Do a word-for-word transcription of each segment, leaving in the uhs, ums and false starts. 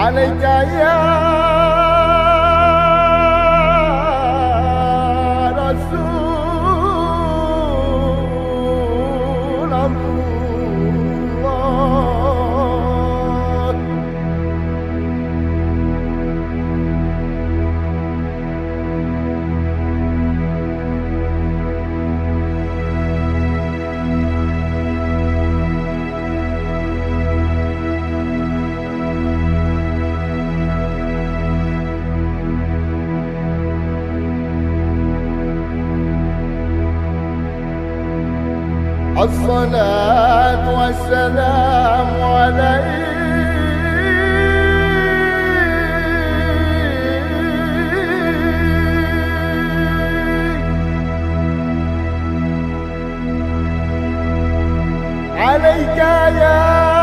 alaika ya الصلاة والسلام عليك عليك يا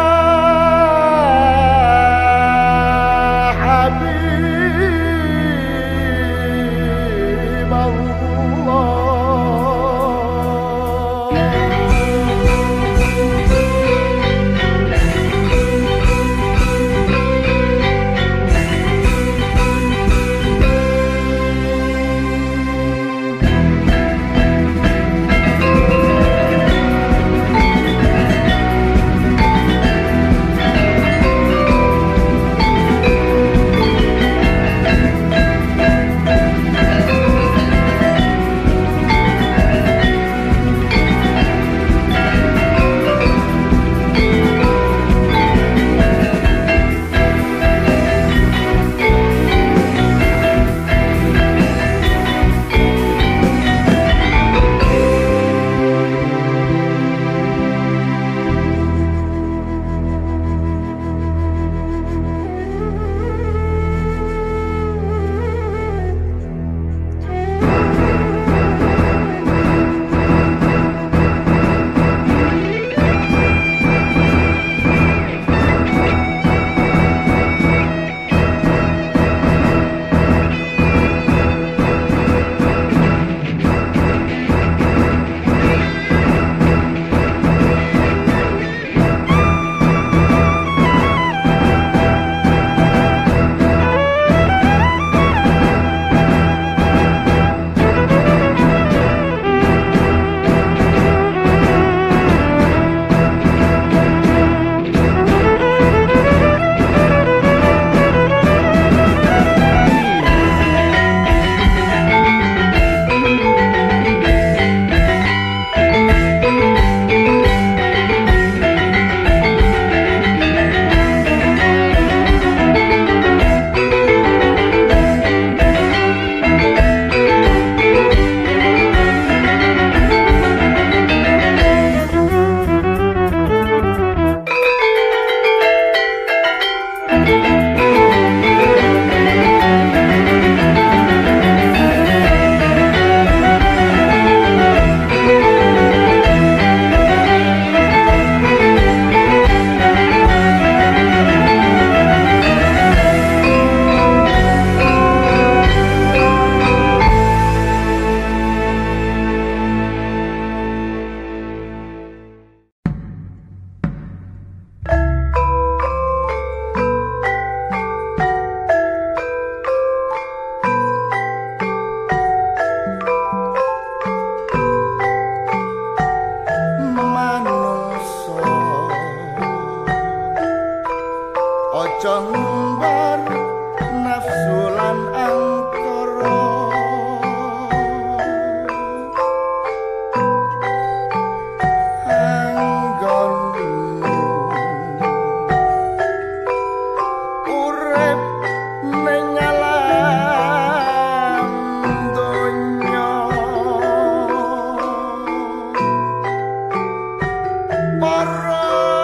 حبيب الله.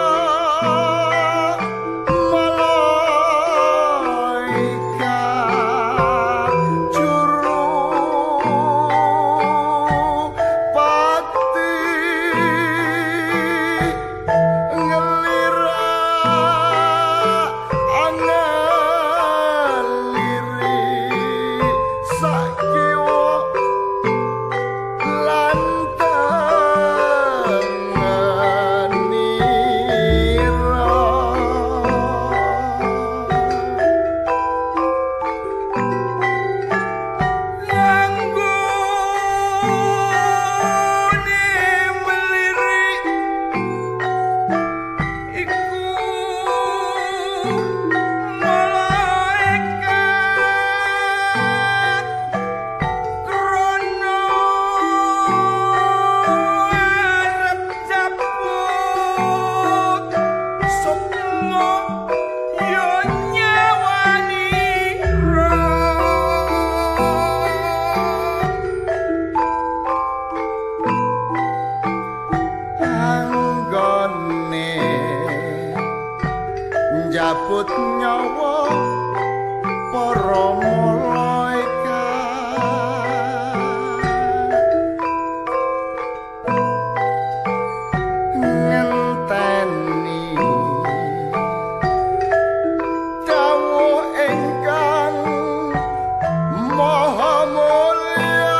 Malaika njabut nyawa para malaikat ngenteni dawuh ingkang maha mulya.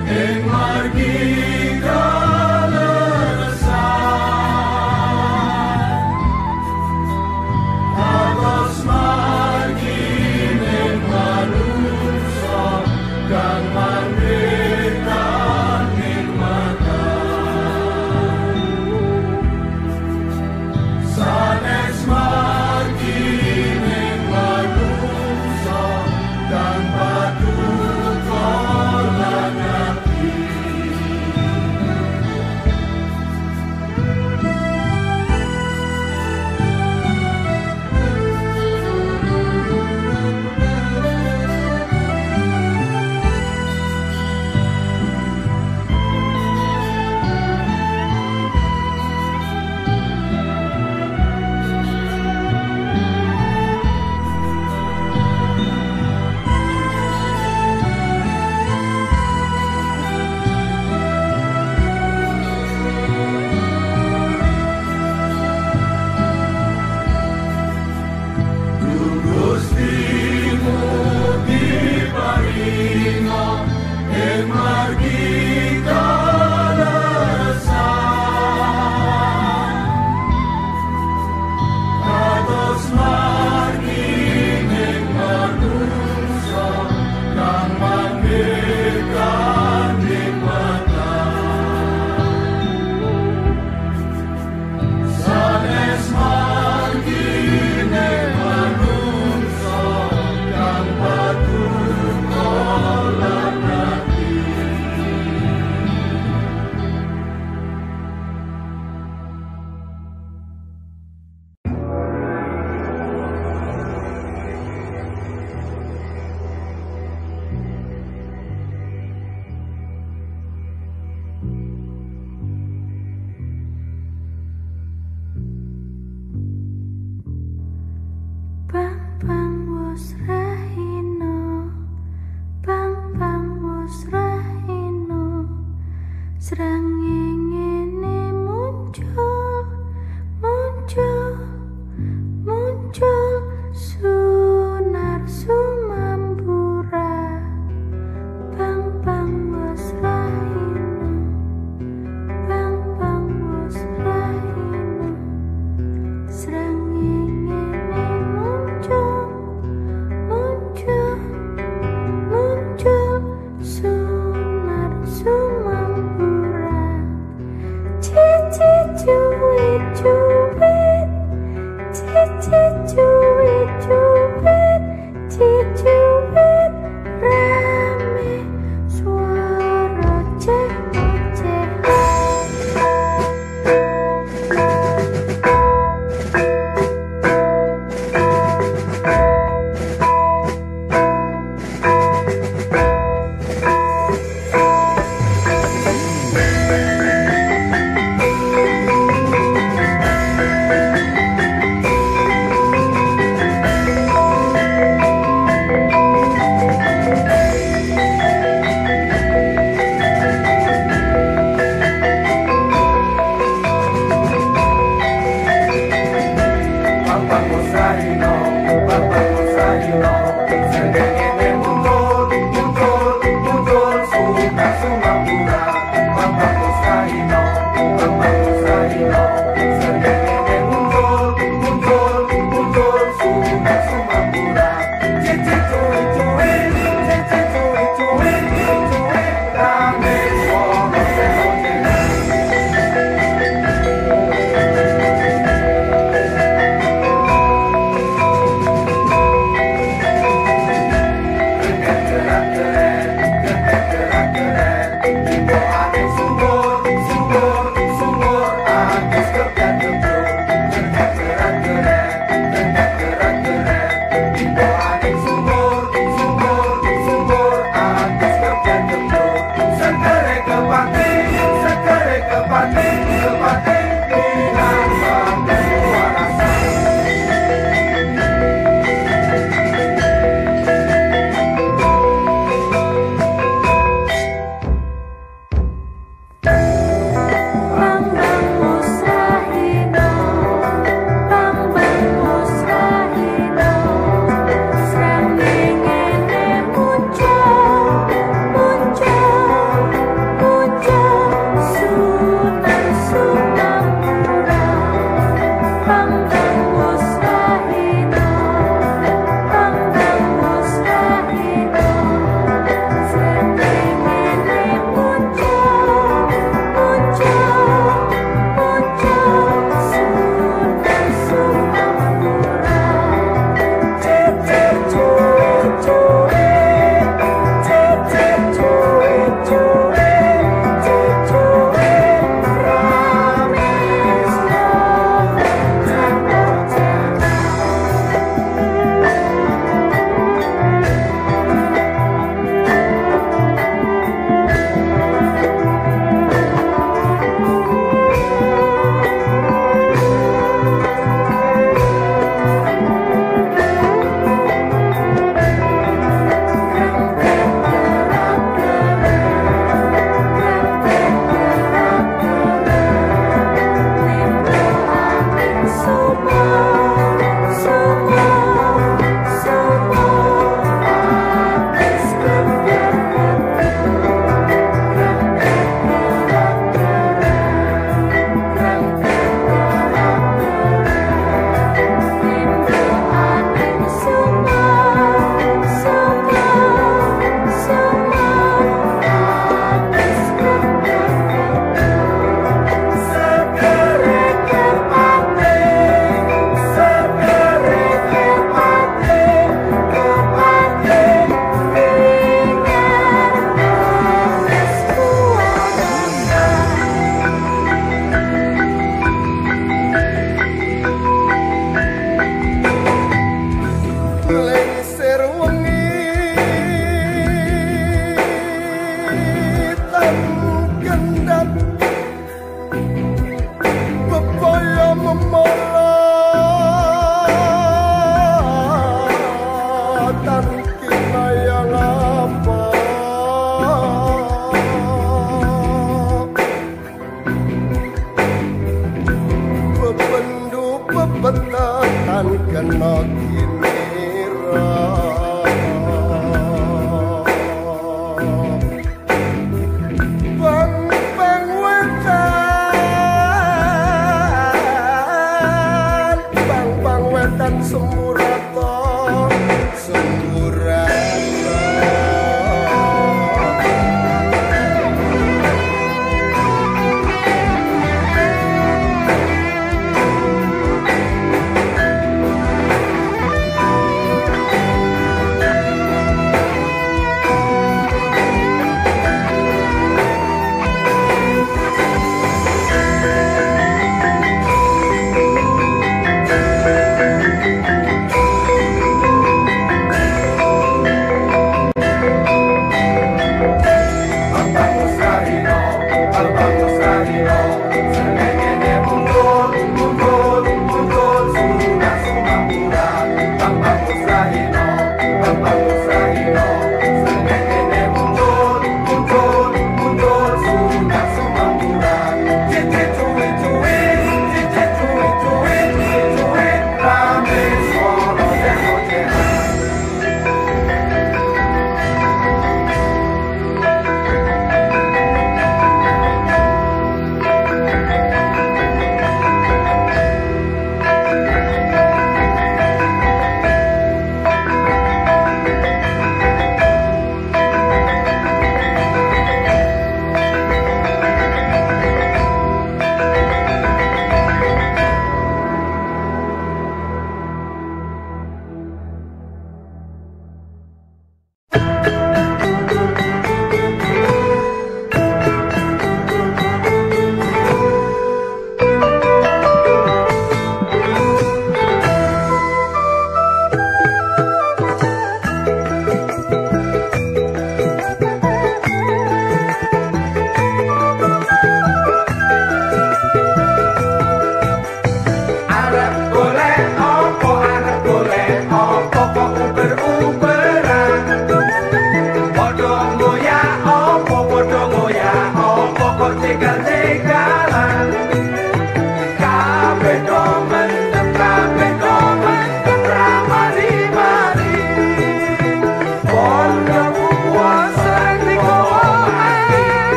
Musrahino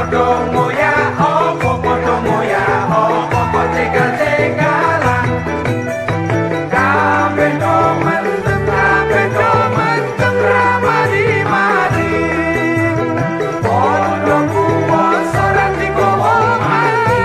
podo moya opo podo moya opo kok cegal-cegalan kabeh do mendem kabeh do mendem ramadi-madi podo kuwasa lan digawa mati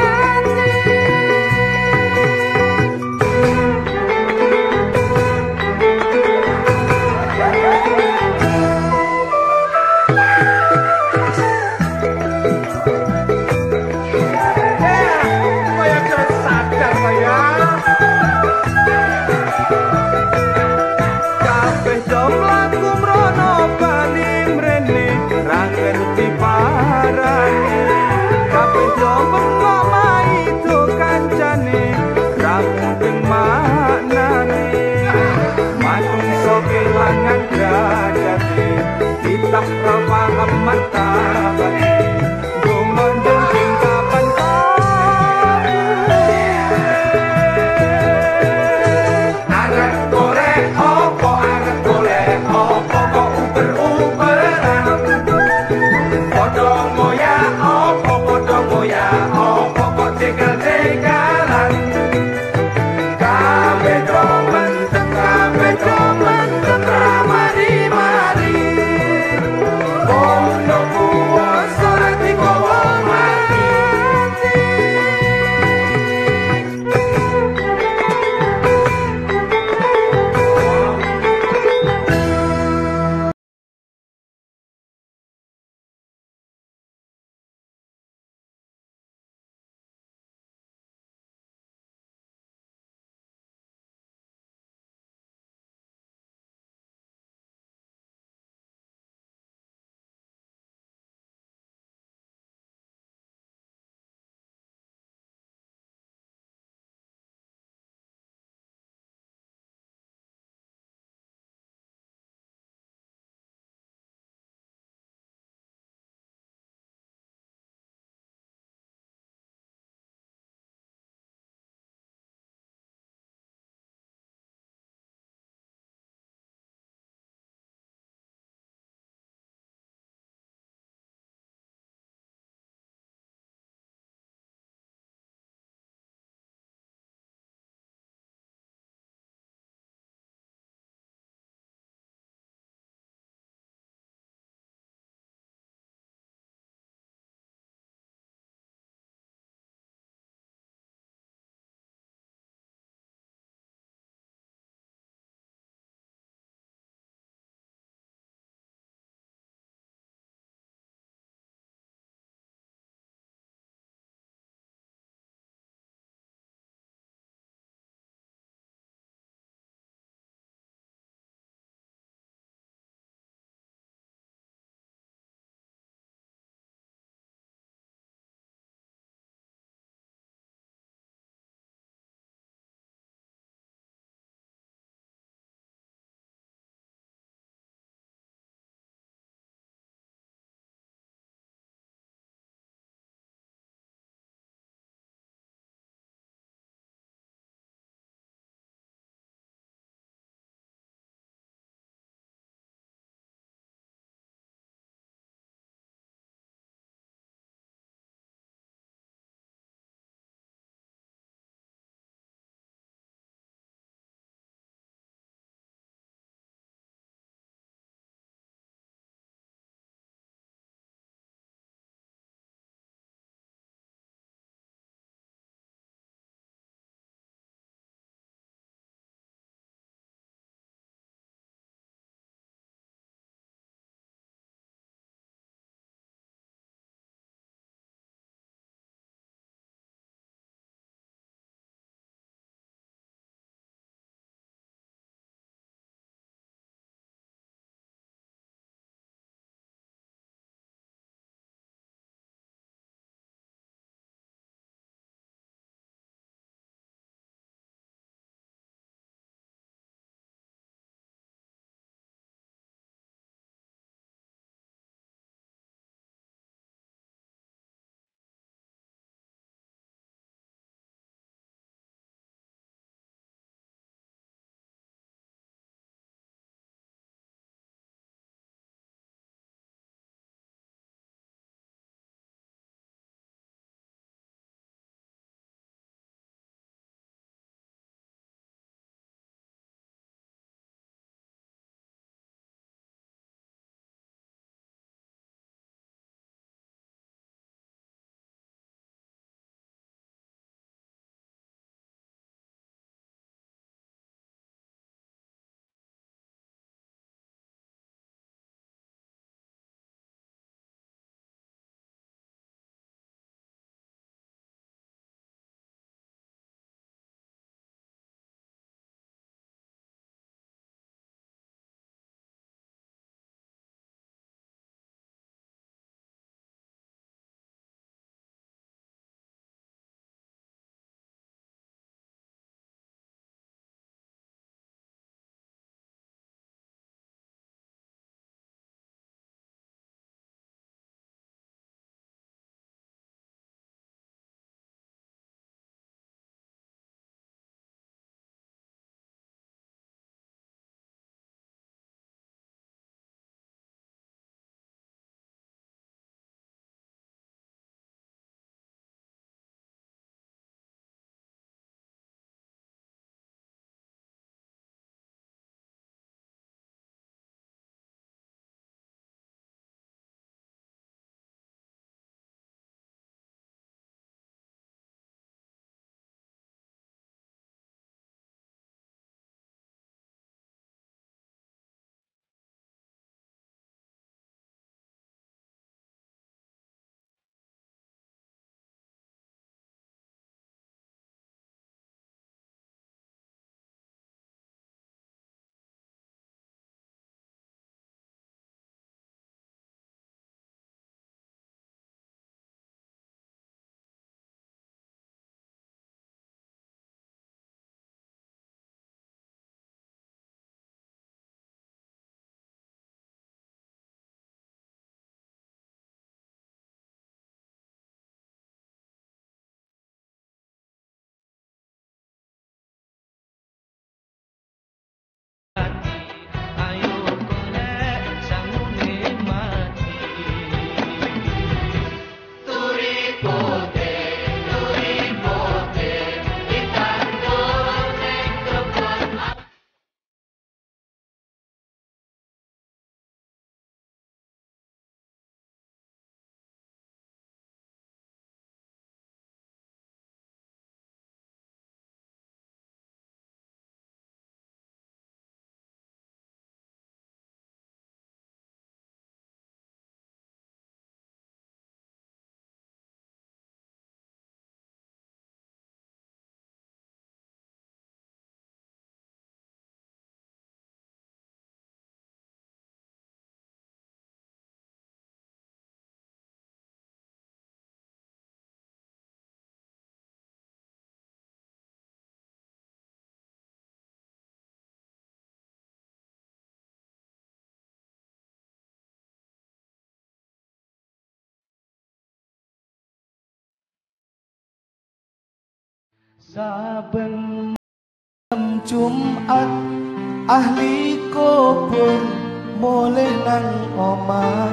Saben malam Jumat ahli kubur mulih nang omah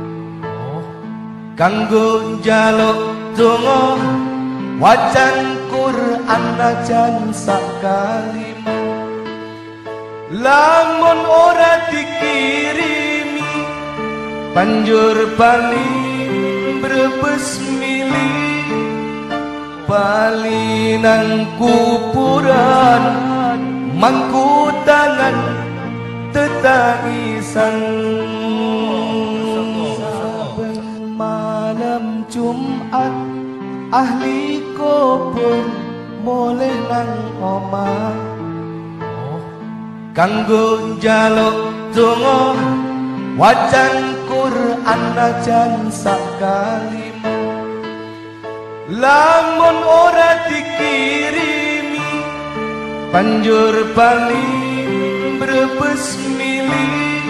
kanggo njaluk donga wacan Quran najan sakali lamun ora dikirimi banjur bali brebes milih bali nang kuburan mangku tangan tetangisan saben malam Jumat ahli kubur mulih nang omah kanggo njaluk donga wacan Quran najan sakali lamun ora dikirimi banjur bali brebes milih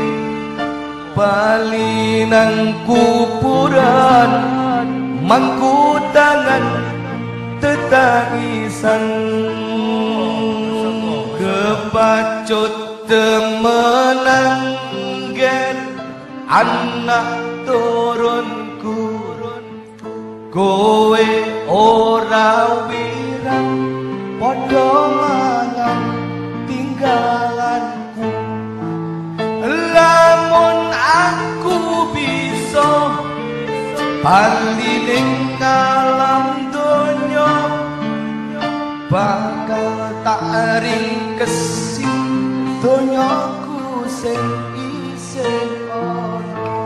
bali nang kuburan mangku tangan tetangisan kepacut temenang gen anak turunku kowe ora wirang padha mangan tinggalanku lamun aku bisa bali ning alam donya bakal tak ringkesi donyaku sing isih ana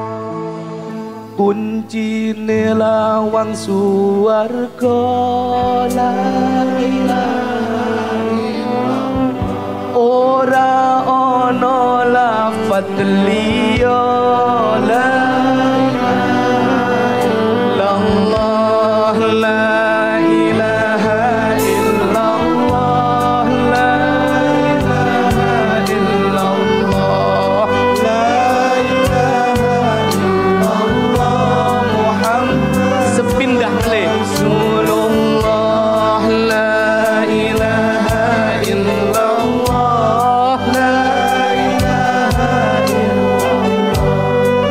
kuncine lawang suwarga la ilaha illallah ora ana lafat liya la ilaha illallah la ilaha illallah la ilaha illallah la ilaha illallah Muhammad sepindah le Rasulullah la ilaha illallah la ilaha illallah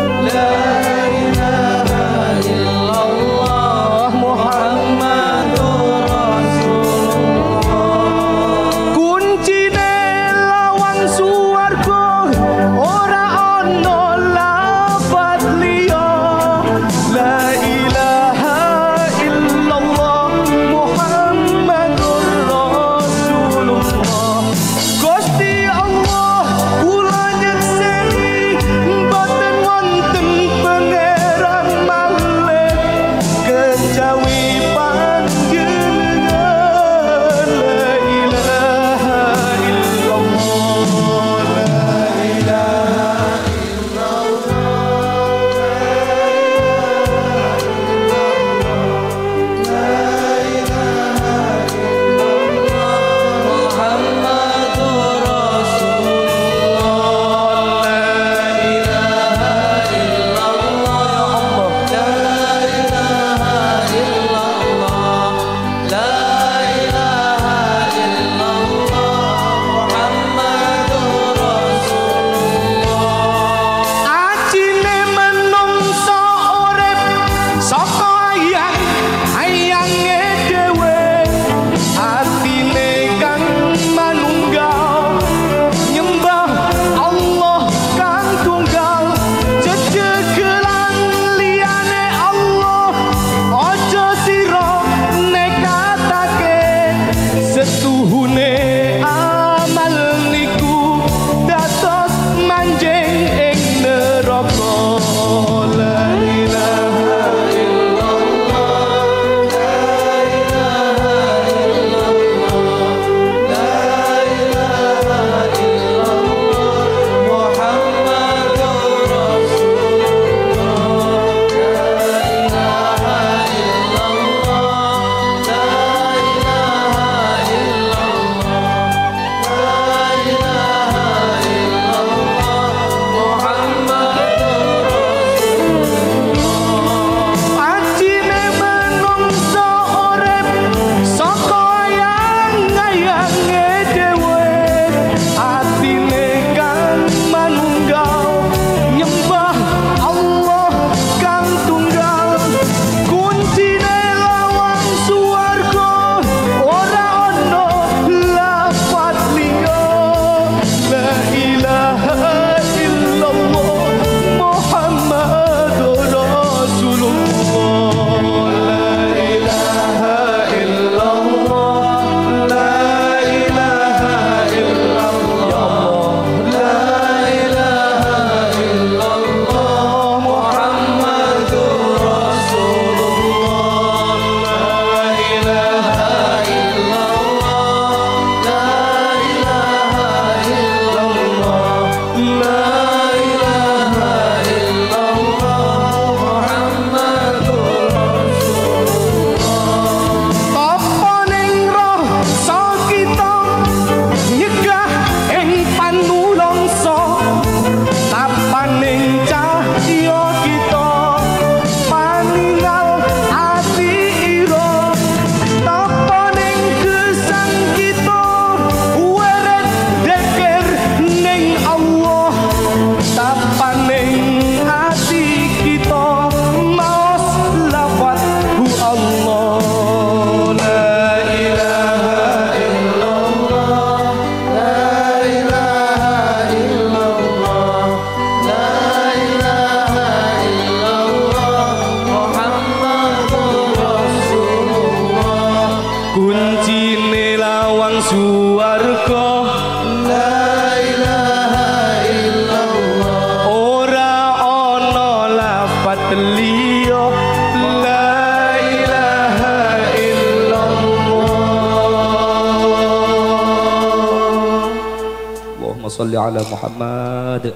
sholli ala Muhammad.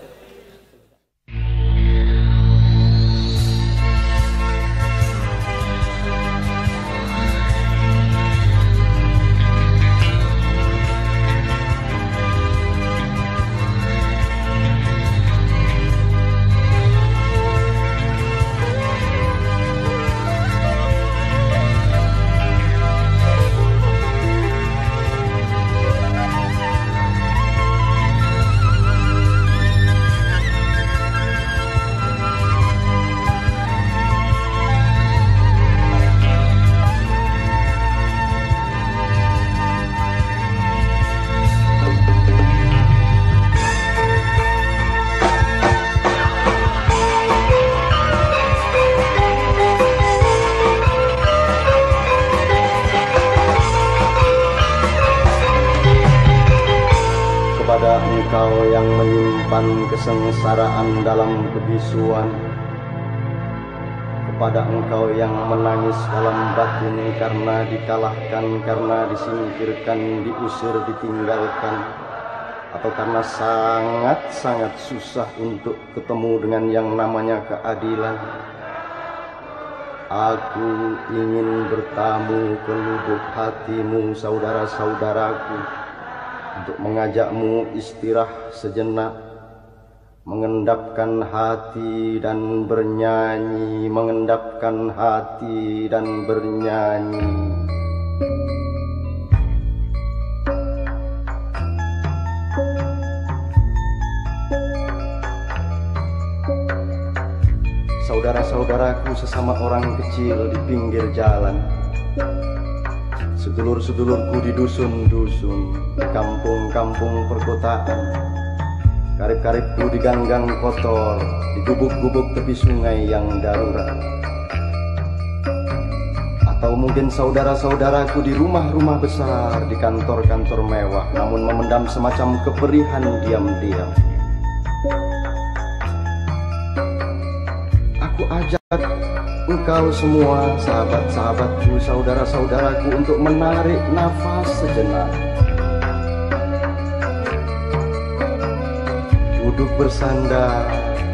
Kepada engkau yang menyimpan kesengsaraan dalam kebisuan, kepada engkau yang menangis dalam batin karena dikalahkan, karena disingkirkan, diusir, ditinggalkan, atau karena sangat-sangat susah untuk ketemu dengan yang namanya keadilan. Aku ingin bertamu ke lubuk hatimu, saudara-saudaraku, untuk mengajakmu istirahat sejenak, mengendapkan hati dan bernyanyi, mengendapkan hati dan bernyanyi. Saudara-saudaraku sesama orang kecil di pinggir jalan, sedulur-sedulurku di dusun-dusun, di kampung-kampung perkotaan, karib-karibku di ganggang kotor, di gubuk-gubuk tepi sungai yang darurat, atau mungkin saudara-saudaraku di rumah-rumah besar, di kantor-kantor mewah, namun memendam semacam keperihan diam-diam. Aku ajak engkau semua, sahabat-sahabatku, saudara-saudaraku, untuk menarik nafas sejenak, duduk bersandar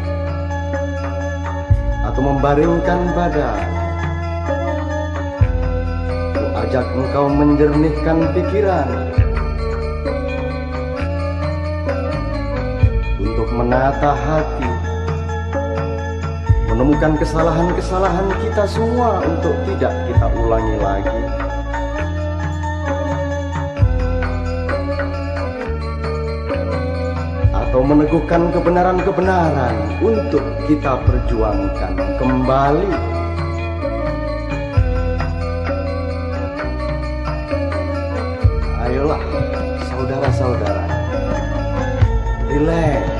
atau membaringkan badan. Aku ajak engkau menjernihkan pikiran, untuk menata hati, menemukan kesalahan-kesalahan kita semua untuk tidak kita ulangi lagi. Atau meneguhkan kebenaran-kebenaran untuk kita perjuangkan kembali. Ayolah saudara-saudara, relax.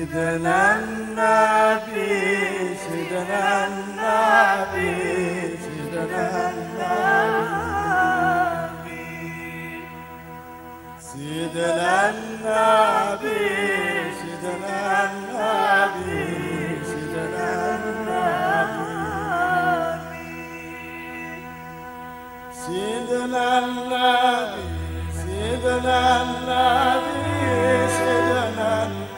Sidana Nabi, Sidana Nabi, Sidana Nabi, Sidana Nabi, Sidana Nabi, Sidana Nabi, Sidana Nabi, Sidana Nabi, Sidana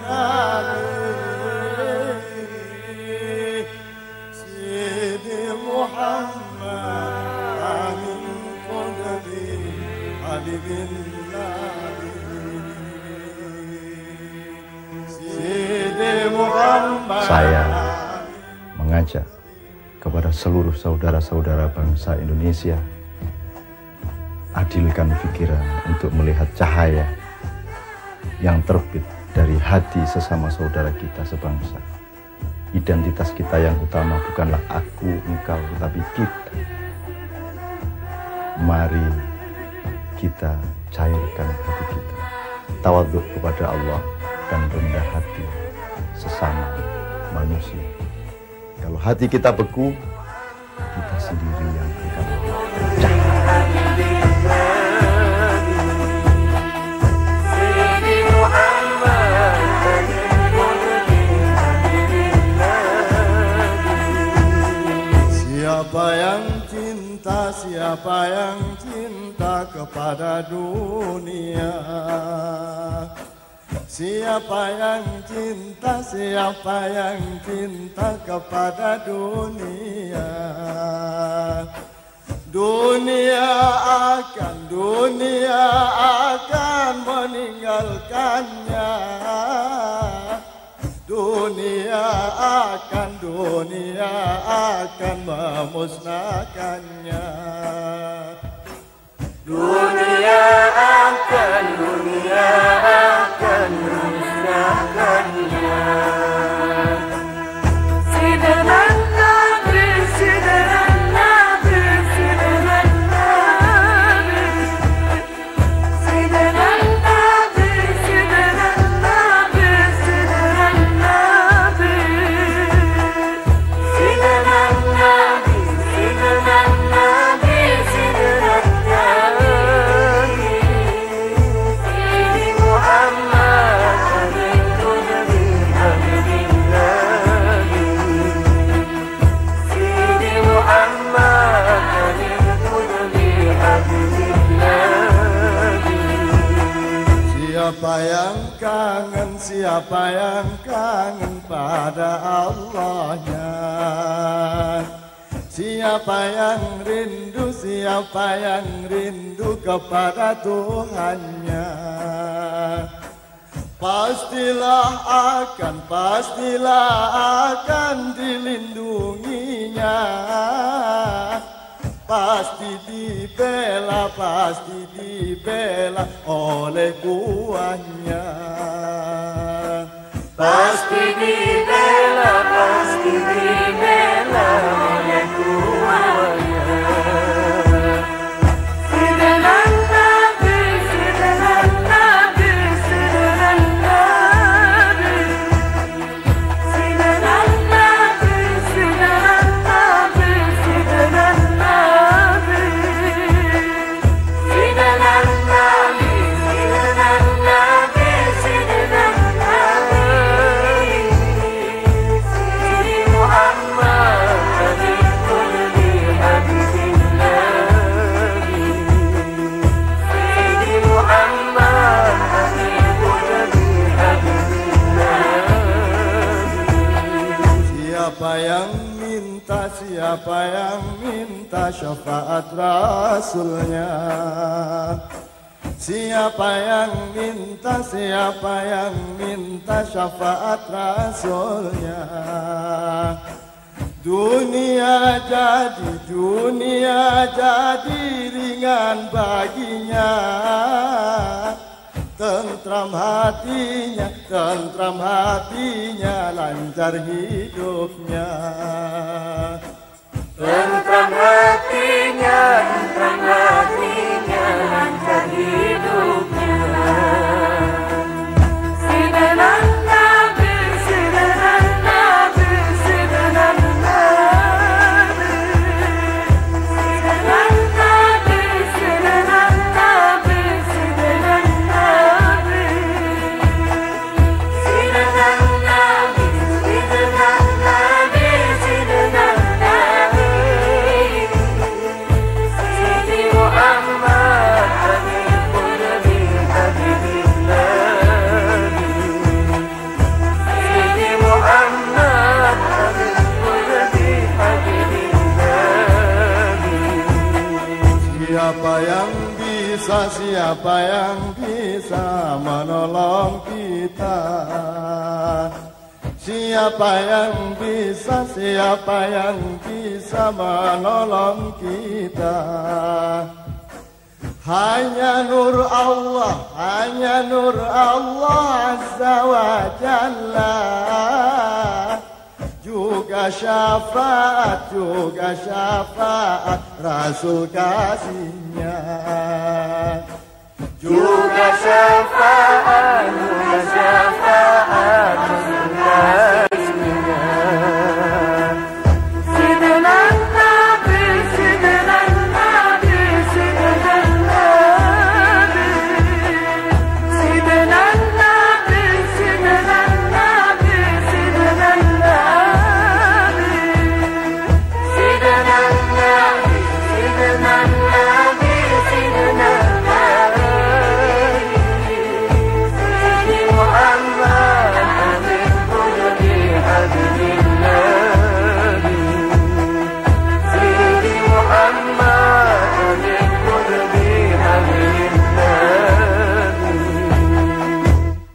Sidi Muhammad Amin Qadri Habibin Nabi Sidi Muhammad. Saya mengajak kepada seluruh saudara-saudara bangsa Indonesia, adilkan pikiran untuk melihat cahaya yang terbit dari hati sesama saudara kita sebangsa. Identitas kita yang utama bukanlah aku, engkau, tetapi kita. Mari kita cairkan hati kita, tawadhu kepada Allah dan rendah hati sesama manusia. Kalau hati kita beku, kita sendiri yang akan pecah. Siapa yang cinta, siapa yang cinta kepada dunia? Siapa yang cinta, siapa yang cinta kepada dunia? Dunia akan, dunia akan meninggalkannya. Dunia akan, dunia akan memusnahkannya. Dunia akan, dunia akan memusnahkannya. Sidana Nabi, Sidana Nabi, Sidana Nabi, Sidana Nabi, Sidana Nabi, Sidana Nabi, Sidana Nabi, Sidana Nabi, Sidana Nabi, Sidi Muhammad Amin Qadri Habibin Nabi, Sidi Muhammad Amin Qadri Habibin Nabi. Siapa yang kangen, siapa yang kangen pada Allahnya? Siapa yang rindu, siapa yang rindu kepada Tuhannya? Pastilah akan, pastilah akan dilindunginya. Pasti dibela, pasti dibela oleh kuahnya. Pasti dibela, pasti dibela oleh kuahnya. Sidana Nabi, Sidana Nabi, Sidana Nabi, Sidana Nabi, Sidana Nabi, Sidana Nabi, Sidana Nabi, Sidana Nabi, Sidana Nabi, Sidi Muhammad Amin Qadri Habibin Nabi, Sidi Muhammad Amin Qadri Habibin Nabi. Siapa yang minta, siapa yang minta syafaat Rasulnya? Siapa yang minta, siapa yang minta syafaat Rasulnya? Dunia jadi, dunia jadi ringan baginya. Tentram hatinya, tentram hatinya, lancar hidupnya. Tentram hatinya, tentram hatinya, lancar hidupnya. Sidana Nabi, siapa yang bisa menolong kita? Siapa yang bisa, siapa yang bisa menolong kita? Hanya nur Allah, hanya nur Allah Azza wa Jalla. Juga syafaat, juga syafaat Rasul kasihnya. Juga syafaat, juga syafaat Rasul kasihnya. Sidina Nabi, Sidina Nabi, Sidina Nabi, Sidina Nabi, Sidina Nabi, Sidina Nabi, Sidina Nabi, Sidina Nabi, Sidina Nabi, Sidi Muhammad, Habib Qudri, Habibillah. Sidi Muhammad, Habib Qudri, Habibillah.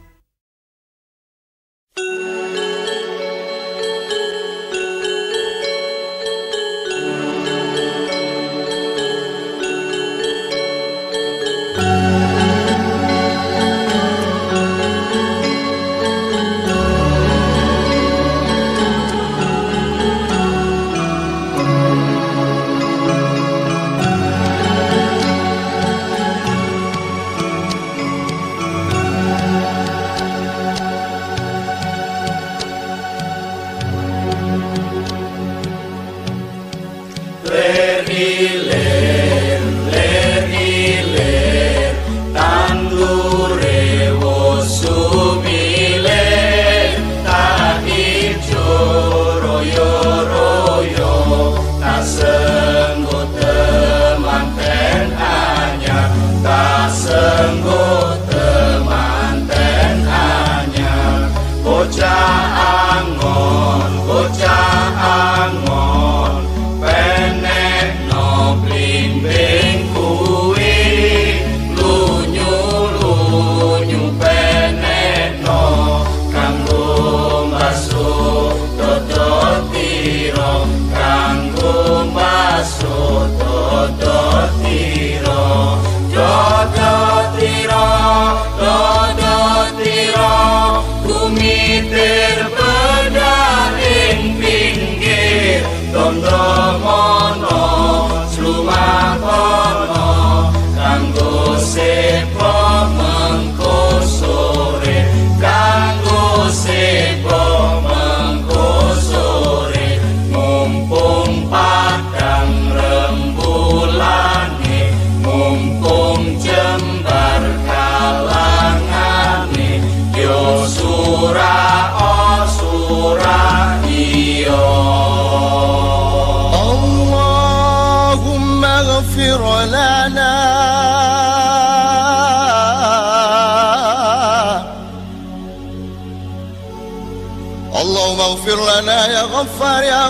اللهم اغفر لنا يا غفار يا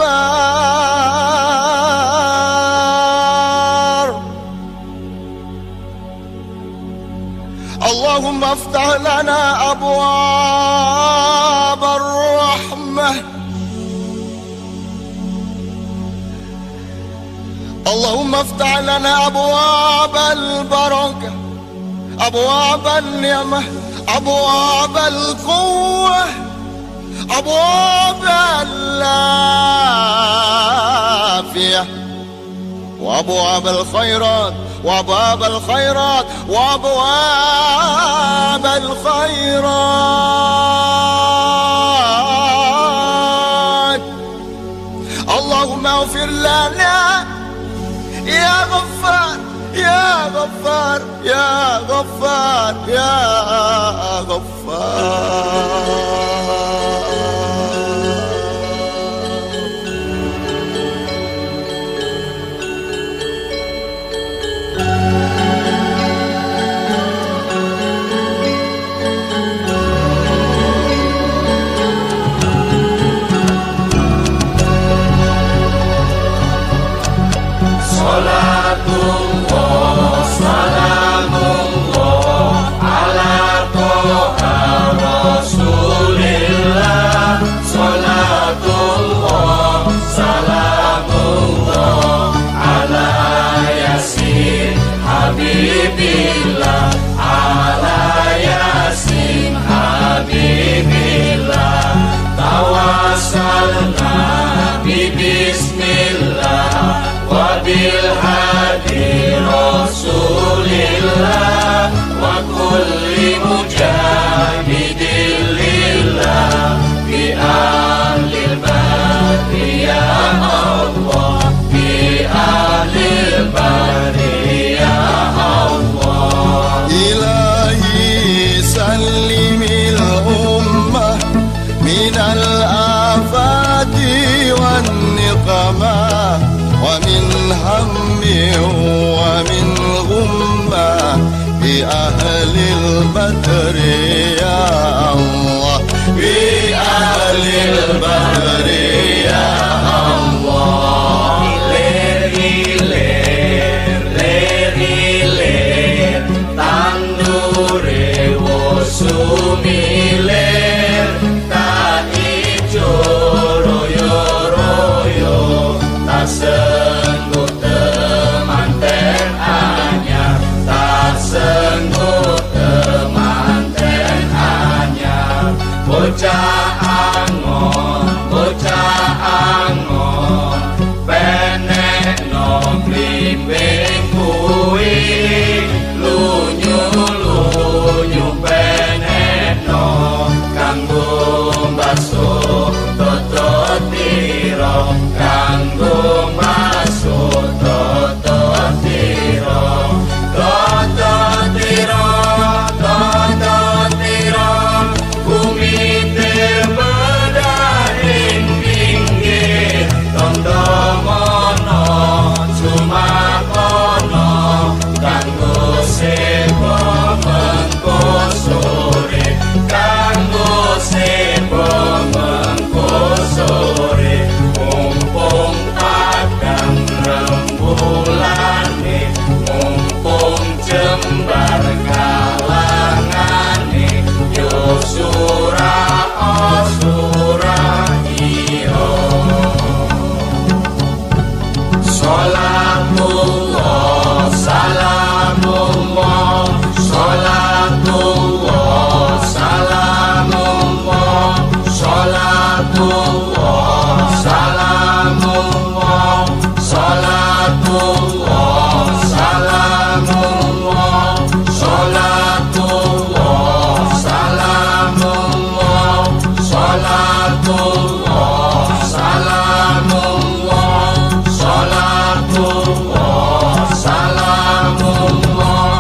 غفار. اللهم افتح لنا أبواب الرحمة. اللهم افتح لنا أبواب البركة، أبواب النعمة، أبواب القوة، أبواب العافية، وأبواب الخيرات، وأبواب الخيرات، وأبواب الخيرات. اللهم اغفر لنا يا غفار يا غفار يا غفار يا غفار. Salatullah, salam بأهل البدر يا الله بأهل البدر يا الله Ilir ilir lir ilir tandure wosumilir tak ijo royo royo tak sengguh temanten anyar tak sengguh temanten anyar bocah angon bocah angon penek no blimbing kuwi lunyu lunyu penek no kanggo baso toto tiro kanggo baso toto tiro toto tiro toto tiro bumi terbedaring pinggir tondo mono sumakono kanggo sepo mengko sore kanggo sepo mengko sore mumpung padang rembulane mumpung jembar kalangane yo sura osura iyo Salatullah, salamullah, salatullah, salamullah, salatullah, salamullah, salatullah, salamullah, salatullah, salamullah, salatullah, salamullah, salatullah, salamullah.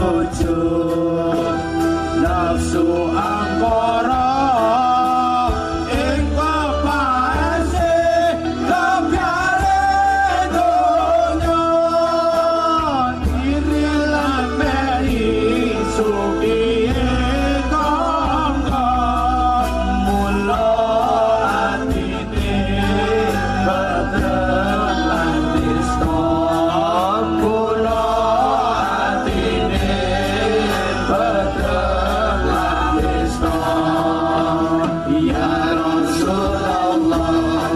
ujub nafsu angkara ing pepase kebyare donya diri lan meri supiye kanggo mula atine badran lan tresno mula atine badran lan tresno ya Rasulullah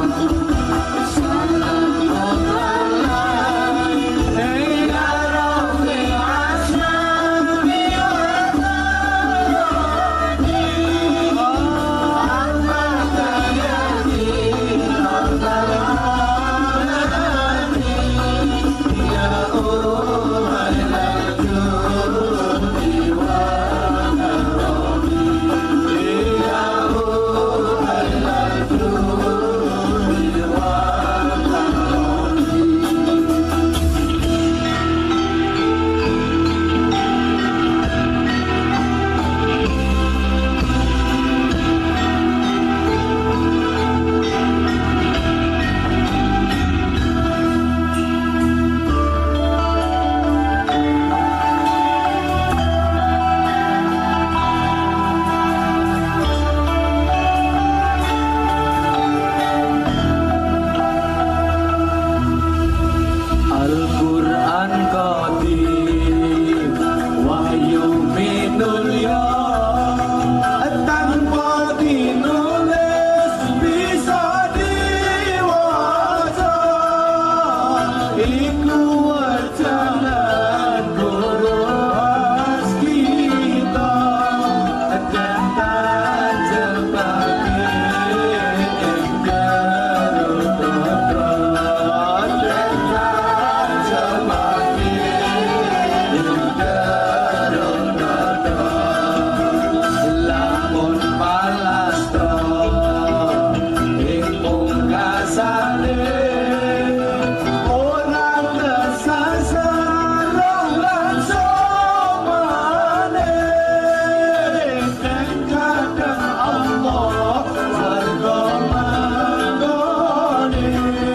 Al-Quran Qadim wahyu minulya tanpa dinulis bisa diwaca iku wajalan guru khas kita dan terjebak ing Garuda lamun palastra ing pungkasane orang kesasar roh lan somane ing kadang Allah warga manggone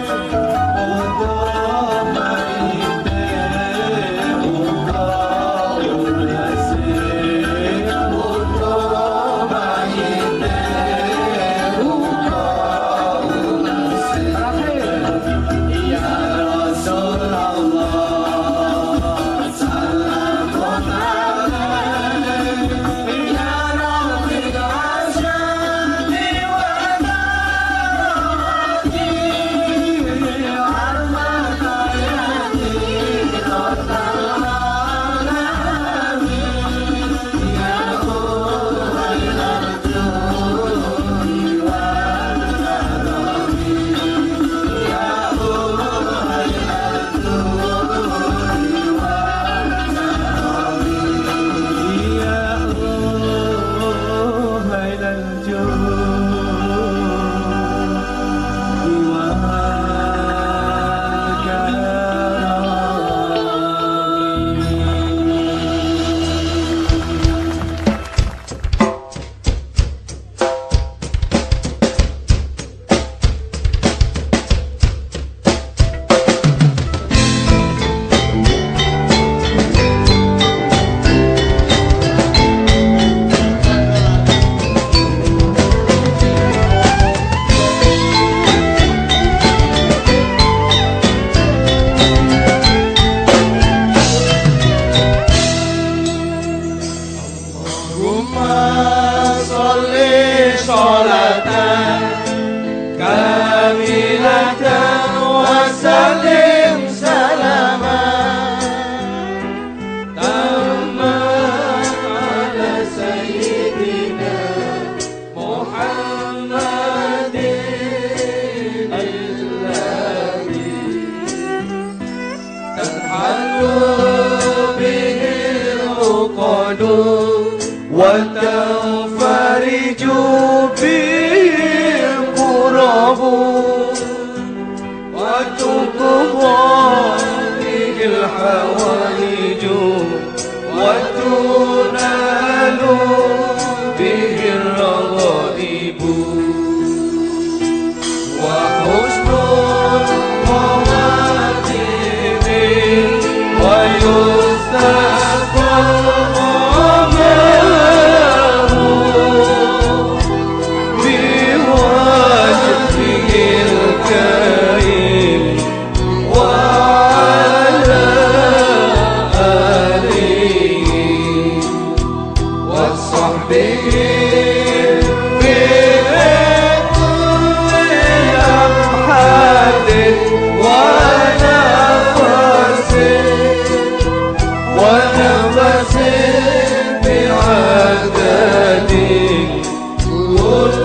untuk maite uga ulase untuk maite uga ulase ya Rasulullah salamun alaika ya Rabbil asyadi wa darati armatayati rotal alamin ya ulal judi wal karami ya ulal judi wal karami ya ulal judi wal وتنفرج بالقرب وتقضى به الحوائج وتنال به الرغائب وحسن الخواتم ويستسقى الغمام بوجهه الكريم وعلى آله وصحبه في كل لمحة ونفس ونفس بعدد كل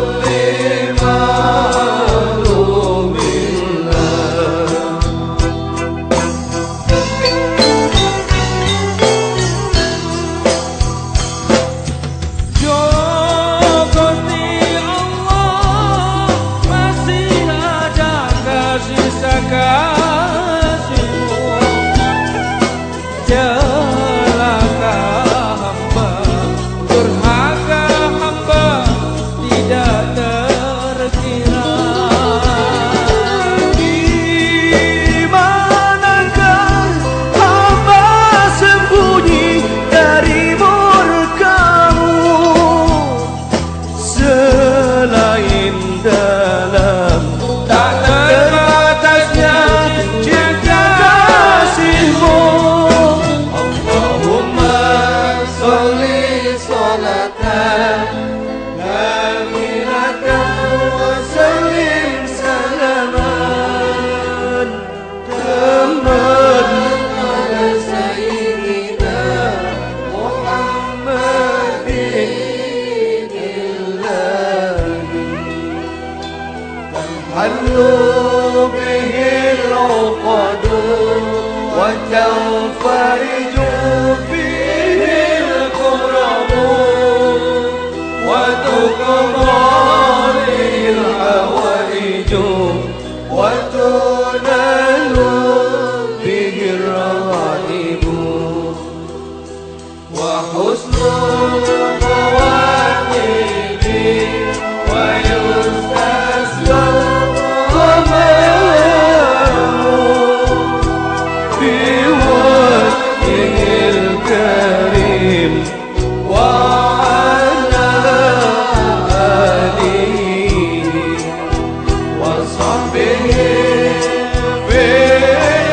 معلوم له Jo Gusti Allah masih ada kasih kasihmu celaka hamba durhaka hamba tidak terkira di manakah hamba sembunyi dari murkamu selain dalam tak terbatasnya cinta kasihmu. Allahumma sholli sholatan kamilatan wa sallim salaman tamman ala sayyidina Muhammadin تنحل به العقد وتنفرج به الكرب وتقضى به الحوائج وتنال به الرغائب وحسن الخواتم ويستسقى الغمام بوجهه الكريم وعلى آله وصحبه في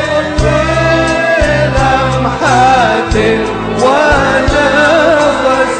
كل لمحة ونفس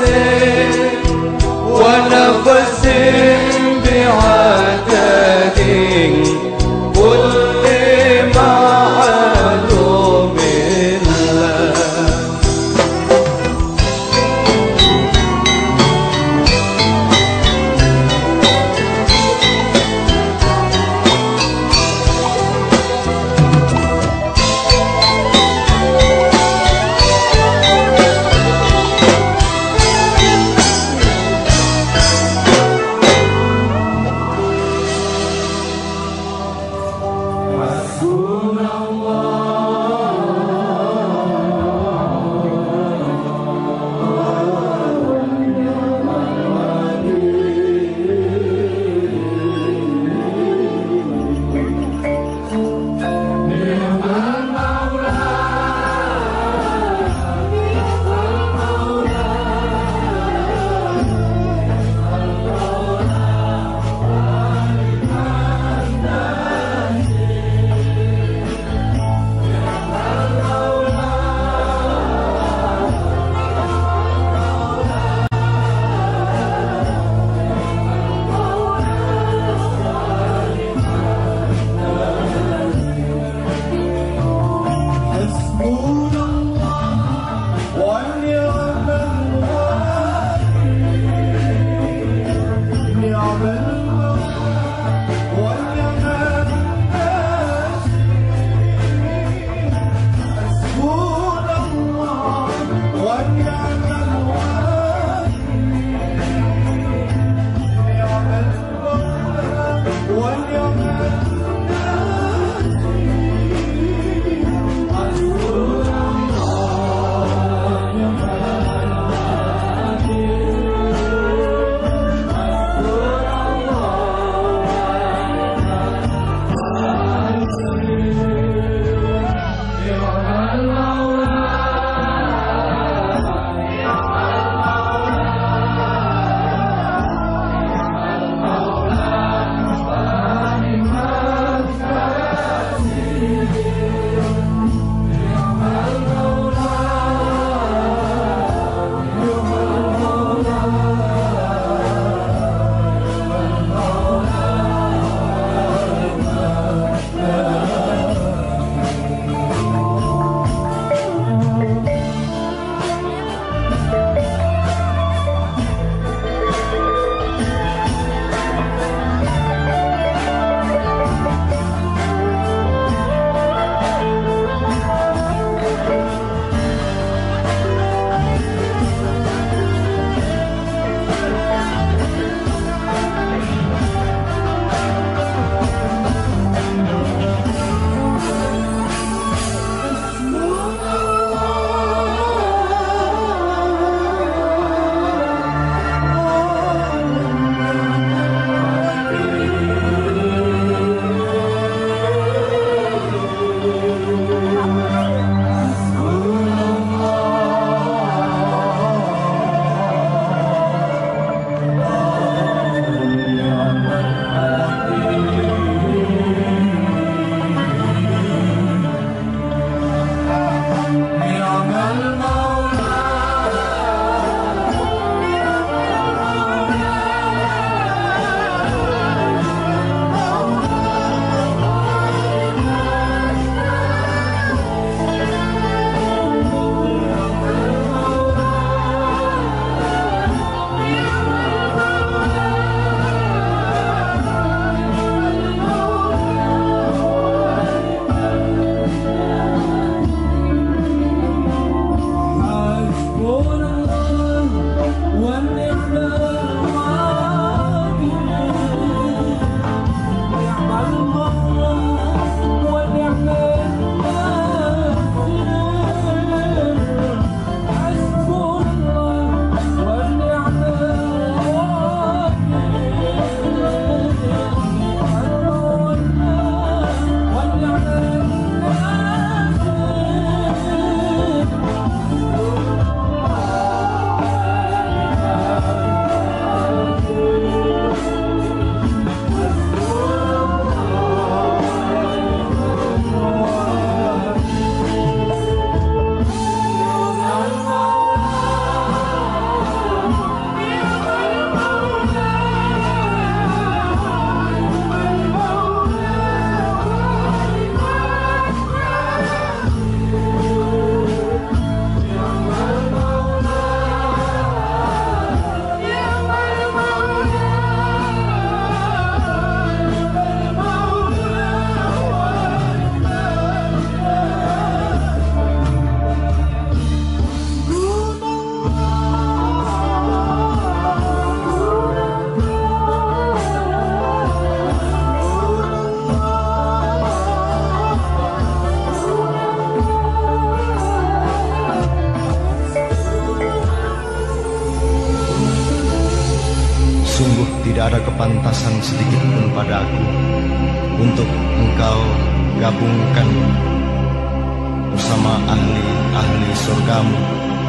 Sungguh tidak ada kepantasan sedikit pun padaku untuk engkau gabungkan bersama ahli-ahli surgamu.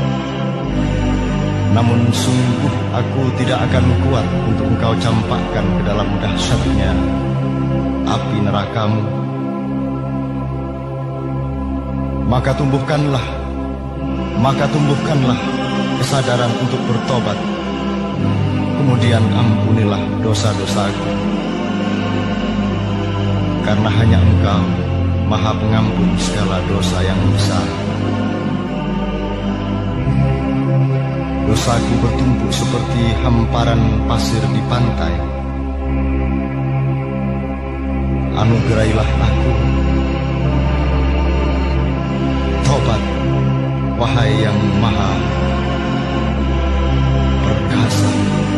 Namun sungguh aku tidak akan kuat untuk engkau campakkan ke dalam dahsyatnya api nerakamu. Maka tumbuhkanlah, maka tumbuhkanlah kesadaran untuk bertobat. Kemudian ampunilah dosa-dosaku, karena hanya Engkau Maha Pengampun segala dosa yang besar. Dosaku bertumpuk seperti hamparan pasir di pantai. Anugerailah aku tobat, wahai yang Maha Perkasa.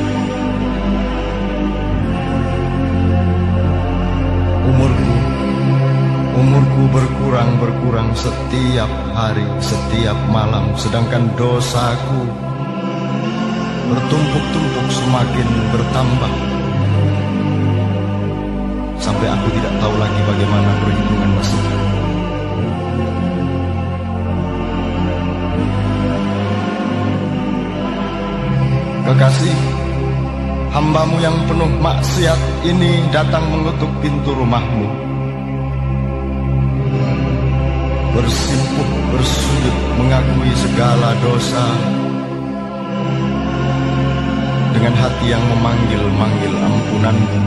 Umurku, umurku berkurang-berkurang setiap hari, setiap malam, sedangkan dosaku bertumpuk-tumpuk semakin bertambah, sampai aku tidak tahu lagi bagaimana perhitungan nasibku. Kekasih, hambamu yang penuh maksiat ini datang mengetuk pintu rumahmu. Bersimpuh, bersujud, mengakui segala dosa, dengan hati yang memanggil-manggil ampunanmu.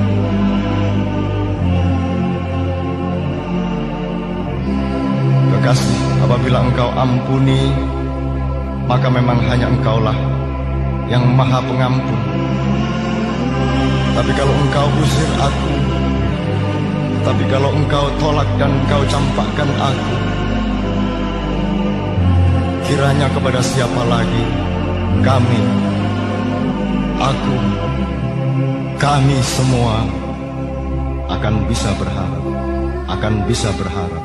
Kekasih, apabila engkau ampuni, maka memang hanya engkaulah yang Maha Pengampun. Tapi kalau engkau usir aku, tapi kalau engkau tolak dan engkau campakkan aku, kiranya kepada siapa lagi kami, aku, kami semua akan bisa berharap, akan bisa berharap.